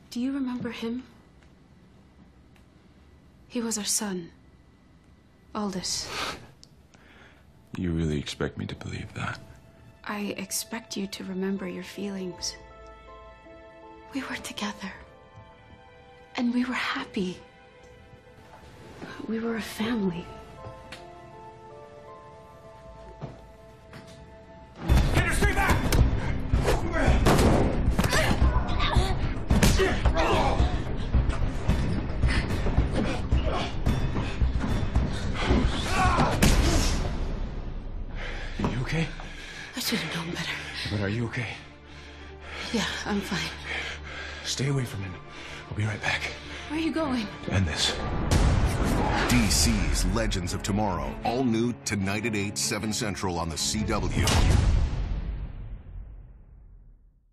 Do you remember him? He was our son. Aldous. You really expect me to believe that? I expect you to remember your feelings. We were together. And we were happy. We were a family. Get her straight back! Are you okay? I should have known better. But are you okay? Yeah, I'm fine. Stay away from him. I'll be right back. Where are you going? To end this. DC's Legends of Tomorrow. All new tonight at 8, 7 Central on the CW.